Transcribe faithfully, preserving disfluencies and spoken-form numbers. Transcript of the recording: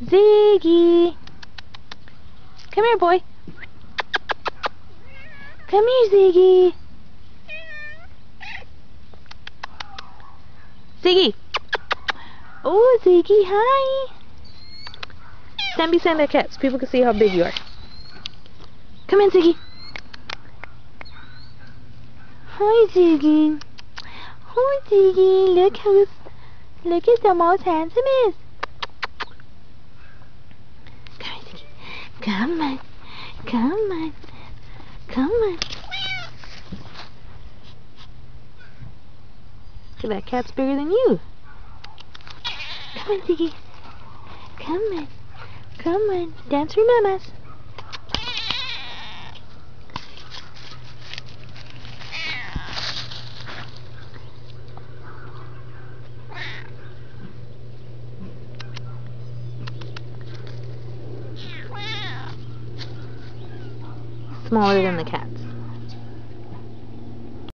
Ziggy! Come here, boy. Come here, Ziggy. Ziggy! Oh, Ziggy, hi! Stand beside the cats. People can see how big you are. Come in, Ziggy. Hi, Ziggy. Hi, Ziggy. Look how look at the most handsome is. Come on, Ziggy. Come on. Come on. Come on. Look at that cat's bigger than you. Come on, Ziggy. Come on. Come on. Dance for mamas. Smaller than the cats.